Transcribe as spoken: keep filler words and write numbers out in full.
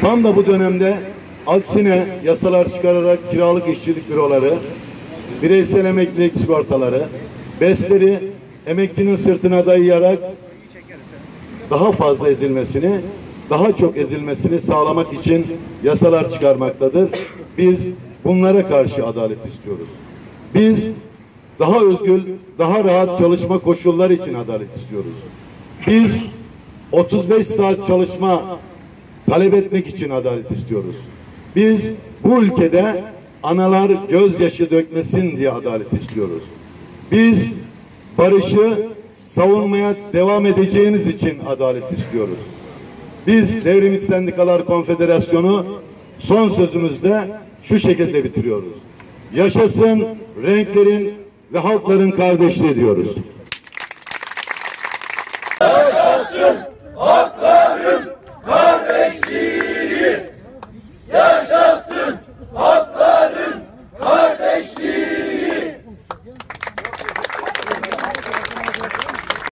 Tam da bu dönemde aksine yasalar çıkararak kiralık işçilik büroları, bireysel emeklilik sigortaları, BES'leri emekçinin sırtına dayayarak daha fazla ezilmesini, daha çok ezilmesini sağlamak için yasalar çıkarmaktadır. Biz bunlara karşı adalet istiyoruz. Biz daha özgür, daha rahat çalışma koşulları için adalet istiyoruz. Biz otuz beş saat çalışma talep etmek için adalet istiyoruz. Biz bu ülkede analar gözyaşı dökmesin diye adalet istiyoruz. Biz barışı savunmaya devam edeceğiniz için adalet istiyoruz. Biz Devrimci Sendikalar Konfederasyonu son sözümüzde şu şekilde bitiriyoruz. Yaşasın renklerin ve halkların kardeşliği diyoruz. Yaşasın halk